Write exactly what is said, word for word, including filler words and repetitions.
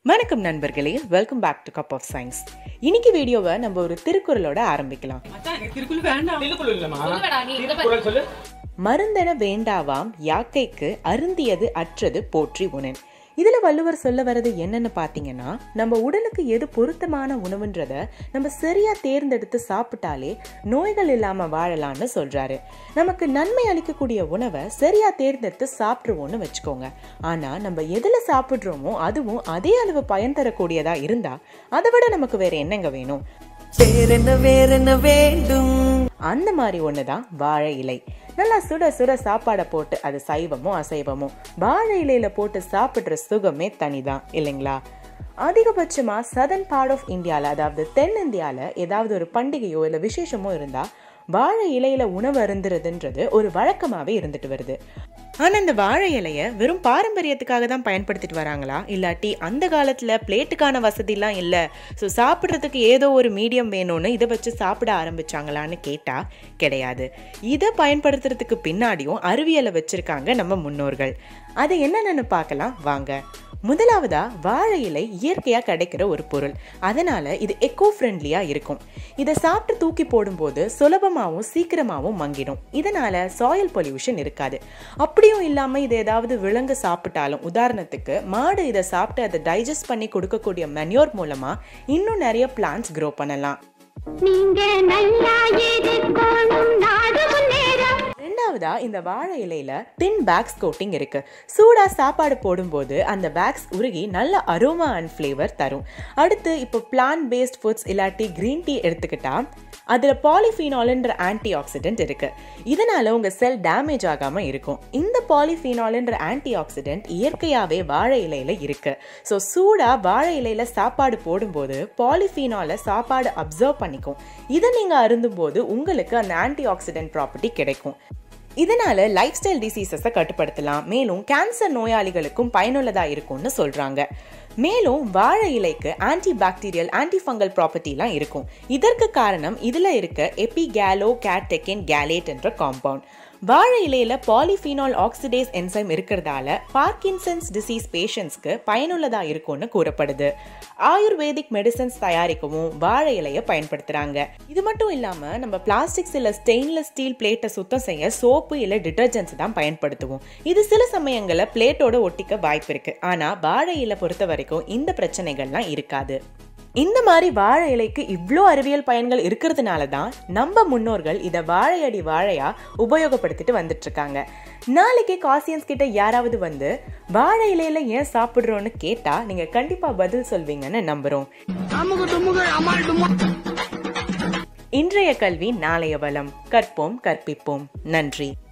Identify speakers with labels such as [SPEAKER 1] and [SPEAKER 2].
[SPEAKER 1] வணக்கம் நண்பர்களே, welcome back to cup of science. இன்னைக்கு வீடியோவை நம்ம ஒரு திருக்குறளோட ஆரம்பிக்கலாம். மருந்தென வேண்டாவாம் யாக்கைக்கு அருந்தியது அற்றது போற்றி உணன். இதுல வள்ளுவர் சொல்ல வர்றது என்னன்னு பாத்தீங்கன்னா, நம்ம உடலுக்கு எது பொருத்தமான உணவுன்றத நம்ம சரியா தேர்ந்தெடுத்து சாப்பிட்டாலே நோய்கள் இல்லாம வாழலாம்னு சொல்றாரு. நமக்கு நன்மை அளிக்கக்கூடிய உணவை சரியா தேர்ந்தெடுத்து சாப்பிடுவோம்னு வச்சுக்கோங்க. ஆனா நம்ம எதுல சாப்பிடுறோமோ அதுவும் அதே அளவு பயன் தரக்கூடியதா இருந்தா அதை விட நமக்கு வேற என்னங்க வேணும்? அந்த மாதிரி ஒண்ணுதான் வாழை இலை. நல்லா சுட சுட சாப்பாடை போட்டு, அது சைவமோ அசைவமோ, வாழை இலையில போட்டு சாப்பிடுற சுகமே தனிதான் இல்லைங்களா? அதிகபட்சமா சதர்ன் பார்ட் ஆஃப் இந்தியால, அதாவது தென்னிந்தியால ஏதாவது ஒரு பண்டிகையோ இல்ல விசேஷமோ இருந்தா வாழை இலையில உணவு அருந்துறதுன்றது ஒரு வழக்கமாவே இருந்துட்டு வருது. ஆனா இந்த வாழை இலைய வெறும் பாரம்பரியத்துக்காக தான் பயன்படுத்திட்டு வராங்களா, இல்லாட்டி அந்த காலத்துல பிளேட்டுக்கான வசதி எல்லாம் இல்ல, ஸோ சாப்பிட்றதுக்கு ஏதோ ஒரு மீடியம் வேணும்னு இதை வச்சு சாப்பிட ஆரம்பிச்சாங்களான்னு கேட்டா கிடையாது. இதை பயன்படுத்துறதுக்கு பின்னாடியும் அறிவியலை வச்சிருக்காங்க நம்ம முன்னோர்கள். அது என்னன்னு பார்க்கலாம் வாங்க. முதலாவதா, வாழை இலை இயற்கையா கிடைக்கிற ஒரு பொருள், அதனால இது எக்கோ ஃப்ரெண்ட்லியா இருக்கும். இதை சாப்பிட்டு தூக்கி போடும்போது சுலபமாகவும் சீக்கிரமாகவும் மங்கிடும். இதனால சாயில் பொல்யூஷன் இருக்காது. அப்படியும் இல்லாம இது ஏதாவது விலங்கு சாப்பிட்டாலும், உதாரணத்துக்கு மாடு இதை சாப்பிட்டு அதை டைஜஸ்ட் பண்ணி கொடுக்கக்கூடிய மென்யூர் மூலமா இன்னும் நிறைய பிளான்ட்ஸ் க்ரோ பண்ணலாம். ரெண்டாவதா, இந்த வாழை இலையில தின் பேக்ஸ் கோட்டிங் இருக்கு. சூடா சாப்பாடு போடும்போது அந்த பேக்ஸ் உருகி நல்ல அரோமா அண்ட் ஃபிளேவர் தரும். அடுத்து, இப்போ பிளான்ட் பேஸ்ட் ஃபுட்ஸ் இல்லாட்டி கிரீன் டீ எடுத்துக்கிட்டா அதுல பாலிஃபீனால்ன்ற ஆன்டி ஆக்சிடென்ட் இருக்கு. இதனால உங்க செல் டேமேஜ் ஆகாம இருக்கும். இந்த பாலிஃபீனால்ன்ற ஆன்டி ஆக்சிடென்ட் இயற்கையாவே வாழை இலையில இருக்கு. ஸோ சூடா வாழை இலையில சாப்பாடு போடும்போது பாலிஃபீனால சாப்பாடு அப்சர்வ் பண்ணிக்கும். இதை நீங்க அருந்தும் போது உங்களுக்கு அந்த ஆன்டி ஆக்சிடென்ட் ப்ராப்பர்ட்டி கிடைக்கும். இதனால லைஃப் ஸ்டைல் டிசீசஸை கட்டுப்படுத்தலாம். மேலும் கேன்சர் நோயாளிகளுக்கும் பயனுள்ளதா இருக்கும்னு சொல்றாங்க. மேலும் வாழை இலைக்கு ஆன்டி பாக்டீரியல், ஆன்டி ஃபங்கல் ப்ராப்பர்ட்டிலாம் இருக்கும். இதற்கு காரணம் இதுல இருக்க எபிகேலோ கேட்டெக்கின் கேலேட் என்ற காம்பவுண்ட். வாழை இலையில பாலிஃபீனால் ஆக்சிடேஸ் என்சைம் இருக்கிறதால பார்க்கின்சன்ஸ் டிசீஸ் பேஷண்ட்ஸ்க்கு பயனுள்ளதா இருக்கும்னு கூறப்படுது. ஆயுர்வேதிக் மெடிசன்ஸ் தயாரிக்கவும் வாழை இலையை பயன்படுத்துறாங்க. இது மட்டும் இல்லாம நம்ம பிளாஸ்டிக்ஸ் இல்ல ஸ்டெயின்லெஸ் ஸ்டீல் பிளேட்டை சுத்தம் செய்ய சோப்பு இல்ல டிட்டர்ஜென்ட்ஸ் தான் பயன்படுத்துவோம். இது சில சமயங்கள்ல பிளேட்டோட ஒட்டிக்க வாய்ப்பு இருக்கு. ஆனா வாழை இலை பொறுத்த வரைக்கும் இந்த பிரச்சனைகள்லாம் இருக்காது. இந்த மாதிரி வாழை இலைக்கு இவ்வளோ அறிவியல் பயன்கள் இருக்கிறதுனால தான் நம்ம முன்னோர்கள் இதை வாழையடி வாழையா உபயோகப்படுத்திட்டு வந்துட்டு இருக்காங்க. நாளைக்கு காசியன்ஸ் கிட்ட யாராவது வந்து வாழை இலையில ஏன் சாப்பிடுறோம்னு கேட்டா நீங்க கண்டிப்பா பதில் சொல்வீங்கன்னு நம்புறோம். இன்றைய கல்வி நாளைய வளம். கற்போம் கற்பிப்போம். நன்றி.